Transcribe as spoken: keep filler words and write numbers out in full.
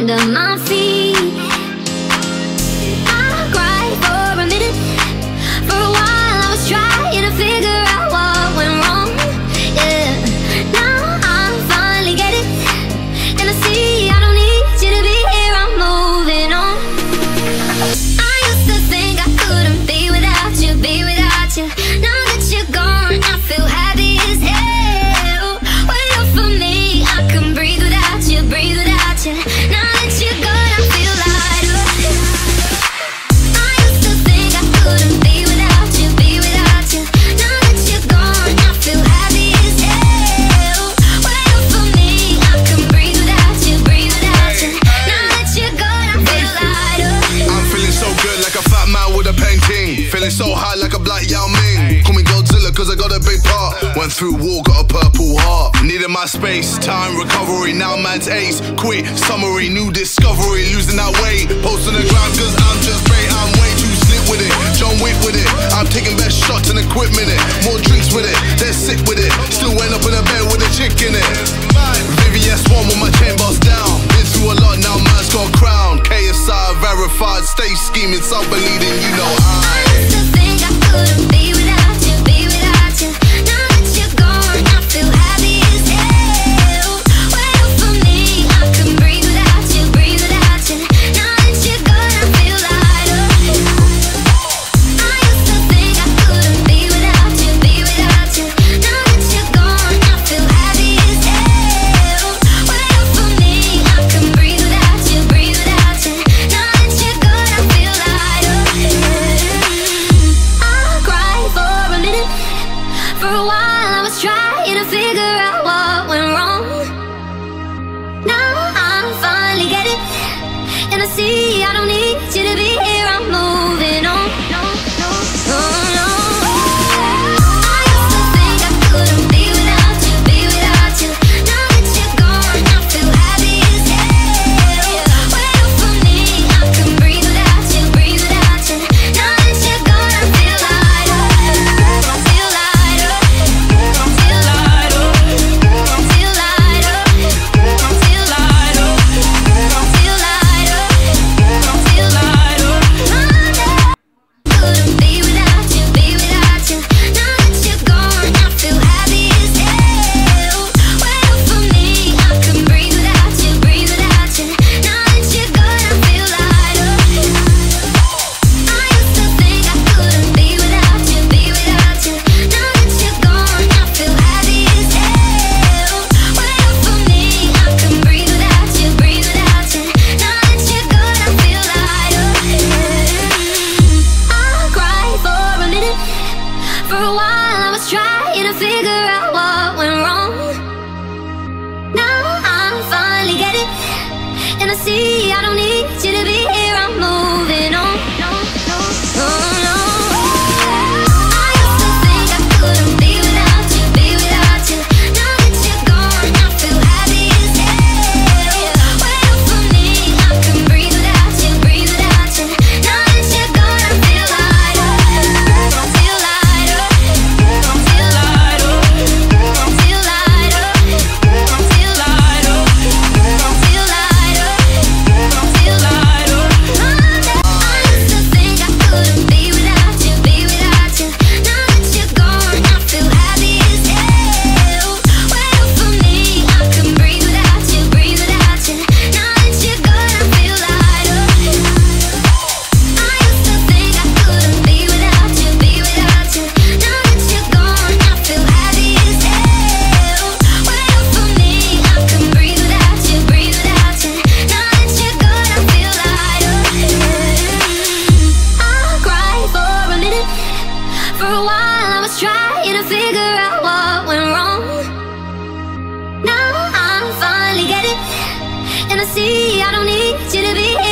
under my feet. I cried for a minute. For a while I was trying to figure out what went wrong. Yeah, now I finally get it, and I see I don't need you to be here. I'm moving on. I used to think I couldn't be without you, be without you. Now that you're gone, I feel happy as hell. Wait up for me, I can breathe without you, breathe without you. Now that you're gone, I feel lighter. I used to think I couldn't be without you, be without you. Now that you're gone, I feel happy as hell. Wait up for me, I can breathe without you, breathe without you. Now that you're gone, I feel lighter. I'm feeling so good like a fat man with a painting. Feeling so high like a black Yao Ming. Call me Godzilla cause I got a big part. Went through war, got a purple heart. Needed my space, time, recovery. Now man's ace, quit, summary, new discovery. Losing that weight, post on the ground cause I'm just great. I'm way too slick with it, John Wick with it. I'm taking best shots and equipment it. More drinks with it, they're sick with it. Still went up in a bed with a chick in it. V V S one with my chain boss down. Been through a lot, now man's got a crown. K S I verified, stay scheming, some believing, you know I used to think I couldn't be without you, be without you. Now that you're gone, I feel happy as hell. Wait up for me, I can breathe without you, breathe without you. Now that you're gone, I feel lighter. I used to think I couldn't be without you, be without you. Now that you're gone, I feel happy as hell. Wait up for me, I can breathe without you, breathe without you. Now that you're gone, I feel lighter. I cried for a minute. For a while I was trying to figure out what went wrong. Now I finally get it, and I see I don't need you to be here. I'm moving on. No, no, no, no. I used to think I couldn't be without you, be without you. Now that you're gone, I feel happy as hell. Wait up for me, I can breathe without you, breathe without you. Now that you're gone, I feel lighter, feel lighter, feel lighter, feel lighter, feel lighter, feel lighter, feel lighter. Couldn't be without you, be without you. Now that you're gone, I feel happy as hell. Wait up for me, I can breathe without you, breathe without you. Now that you're gone, I feel lighter. I used to think I couldn't be without you, be without you. Now that you're gone, I feel happy as hell. Wait up for me, I can breathe without you, breathe without you. Now that you're gone, I feel lighter. I cried for a minute. For a while I was trying to figure out what went wrong. Now I finally get it, and I see I don't need you to be here. I'm moving on. No, no, no, no. I used to think I couldn't be without you, be without you. Now that you're gone, I feel happy as hell. Wait up for me, I can breathe without you, breathe without you. Now that you're gone, I feel lighter, feel lighter, feel lighter, feel lighter, feel lighter, feel lighter, feel lighter. I used to think I couldn't be without you, be without you. Now that you're gone, I feel happy as hell. Wait up for me, I can breathe without you, breathe without you. Now that you're gone, I feel lighter. I used to think I couldn't be without you, be without you. Now that you're gone, I feel happy as hell. Wait up for me, I can breathe without you, breathe without you. Now that you're gone, I feel lighter. I cried for a minute. For a while I was trying to figure out what went wrong. Now I finally get it, and I see I don't need you to be here.